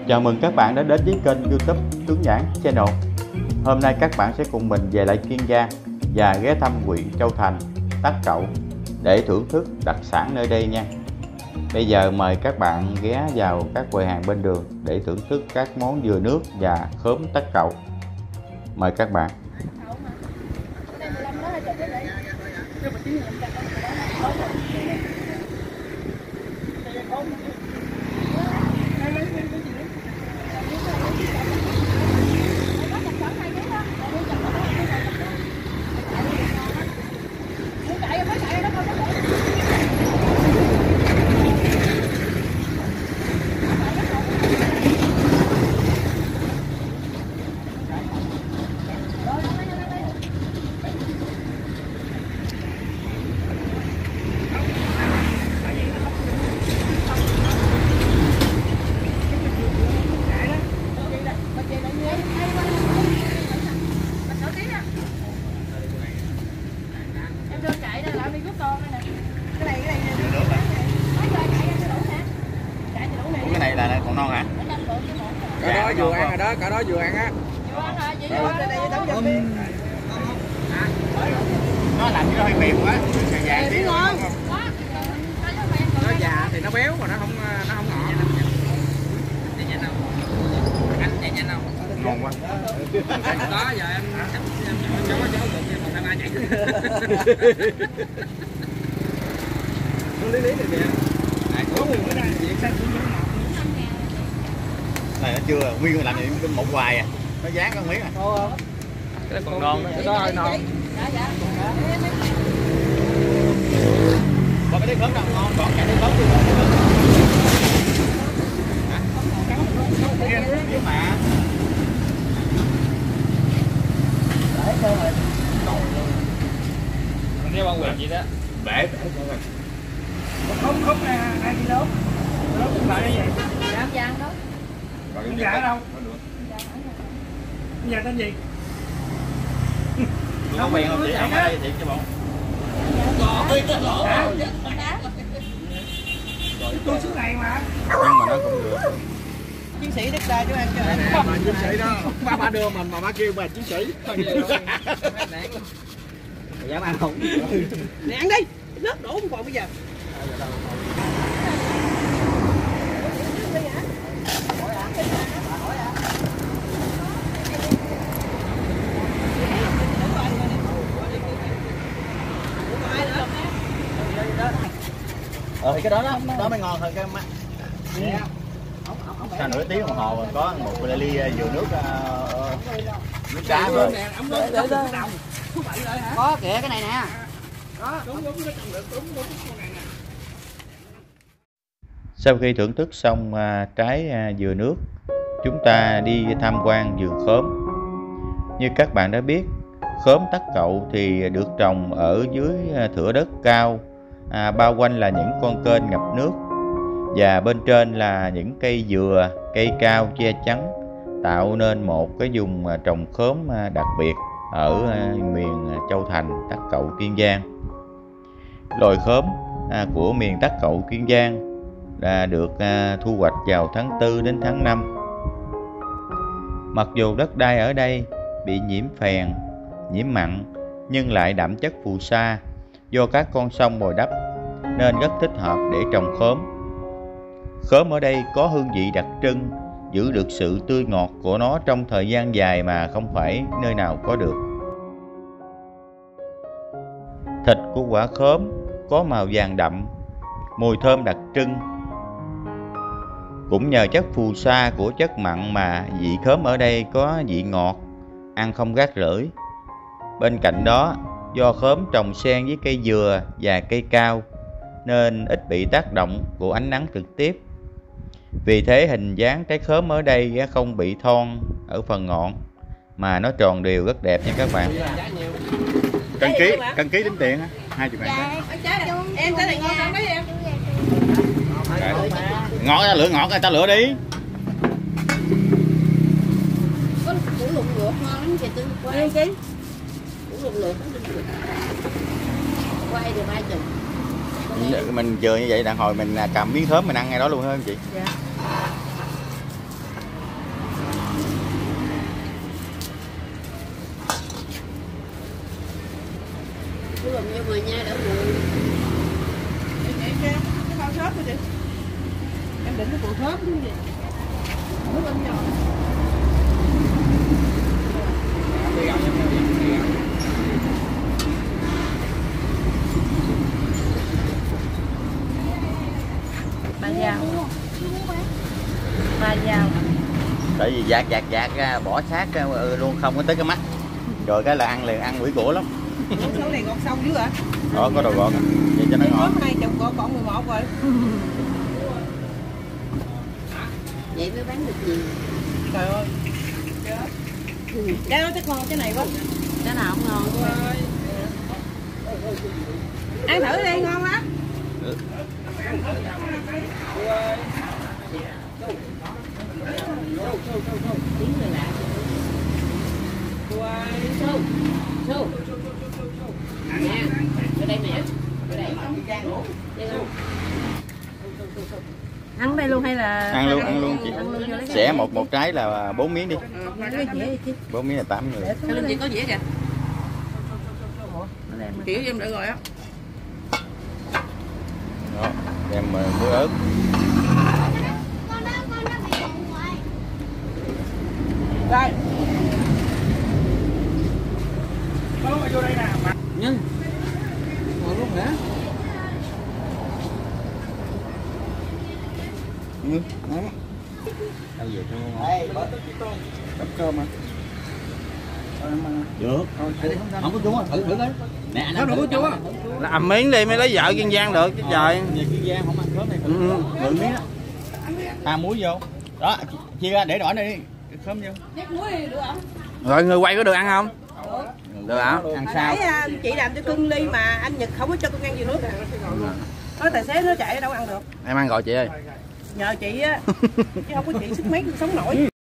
Chào mừng các bạn đã đến với kênh YouTube Tuấn Nhãn Channel. Hôm nay các bạn sẽ cùng mình về lại Kiên Giang và ghé thăm huyện Châu Thành, Tắc Cậu để thưởng thức đặc sản nơi đây nha. Bây giờ mời các bạn ghé vào các quầy hàng bên đường để thưởng thức các món dừa nước và khóm Tắc Cậu. Mời các bạn. Cái này là còn non hả? Cả đó vừa ăn rồi đó, cả đó vừa ăn á. Nó làm cho nó hơi mềm quá, vàng tí thôi. Nó già thì nó béo mà nó không ngọt. Anh chạy nhanh không? Ngon quá. Đó giờ em cháu đụng nhưng mà thằng ai chạy. Nó lý này kìa. Này nó chưa, nguyên làm gì một hoài à. Nó dán con miếng à. Cái còn non đó, cái đó hơi non. Còn cái khóm nào ngon, còn cái khóm chưa ngon. Mà Mình đeo bao quyền gì đó. bể Không ai đi lớn. Lớn cũng lại như vậy. Dạ vàng đó. Con già ở đâu? Con già tên gì? không quen không chị, không ở đây chị cho bọn. Tôi xứ này mà. Nhưng mà nó cũng được. Chiến sĩ đất đai cho em cho em. Mà chiến sĩ đó, ba đưa mình mà má kêu mà chiến sĩ. Dám ăn không? Nè ăn đi. Nước đổ không còn bây giờ. Thì cái đó mới ngon hơn cái mắt. Sau nửa tiếng đồng hồ có một ly dừa nước nước đá rồi. Có kìa cái này nè. Sau khi thưởng thức xong trái dừa nước, chúng ta đi tham quan vườn khóm. Như các bạn đã biết, khóm Tắc Cậu thì được trồng ở dưới thửa đất cao, bao quanh là những con kênh ngập nước và bên trên là những cây dừa, cây cao che chắn, tạo nên một cái vùng trồng khóm đặc biệt ở miền Châu Thành, Tắc Cậu, Kiên Giang. Loài khóm của miền Tắc Cậu, Kiên Giang đã được thu hoạch vào tháng 4 đến tháng 5. Mặc dù đất đai ở đây bị nhiễm phèn, nhiễm mặn nhưng lại đậm chất phù sa do các con sông bồi đắp nên rất thích hợp để trồng khóm. Khóm ở đây có hương vị đặc trưng, giữ được sự tươi ngọt của nó trong thời gian dài mà không phải nơi nào có được. Thịt của quả khóm có màu vàng đậm, mùi thơm đặc trưng. Cũng nhờ chất phù sa của chất mặn mà vị khóm ở đây có vị ngọt, ăn không gắt lưỡi. Bên cạnh đó, do khóm trồng xen với cây dừa và cây cao nên ít bị tác động của ánh nắng trực tiếp. Vì thế hình dáng trái khóm ở đây không bị thon ở phần ngọn mà nó tròn đều rất đẹp nha các bạn. Cân ký tính tiền 20.000. Em tới này ngon không đấy em. Ngọt ra lựa ngọt, người ta lựa đi. Có củ lụng luộc ngon lắm kìa tôi quay chứ. Củ lụng luộc quay được 20. Mình vừa như vậy đàn hồi mình cầm miếng khóm mình ăn ngay đó luôn hơn chị. Dạ. Cứ lùm vô mà nha đỡ nguội. Cái bao khớp thôi chị. Em định cái bộ khớp đúng gì? Nước bên nhỏ. Ba dao. Ba dao. Tại vì dạt ra bỏ sát luôn không có tới cái mắt. Rồi cái là ăn liền, ăn quỷ cổ lắm. Số này gọt sâu dữ hả? Đó có đồ gọt vậy cho nó ngon. Có 2 chục còn 11 rồi. Vậy mới bán được nhiều. Trời ơi. Cái đó chắc ngon cái này quá. Cái nào không ngon quá. Ăn thử đi ngon lắm. Tiếng người lạ. Sâu. Sâu. Nè, ở đây mẹ. Ở đây. Đây không? Ăn đây luôn hay là Ăn luôn chị. Ăn luôn vô lấy Xẻ một trái là 4 miếng đi. cái dĩa đi chứ. 4 miếng là 8 người. Sao lên chị có dĩa kìa. Kiểu em đợi rồi á. Đó, đem muối ớt. Đây. Có lúc mà vô đây nè. Nhưng ngồi luôn hả? Ăn gì cho ngon. Đắp cơm à? Được. Không có chúa, thử đấy. Nè anh Có đủ chúa. làm miếng đi mới lấy vợ Kiên Giang được chứ trời. Về Kiên Giang không ăn khóm này. Mượn miếng á. Muối vô. Đó, chia ra để đỏ này đi. Khóm vô. Nhét muối đi được không? Rồi người quay có được ăn không? Được hả? Ăn sao? Nãy chị làm cho cưng ly mà anh Nhật không có cho cưng ăn gì nước à. Nói tài xế nó chạy đâu ăn được. Em ăn gọi chị ơi. Nhờ chị á. Chứ không có chị sức mấy sống nổi.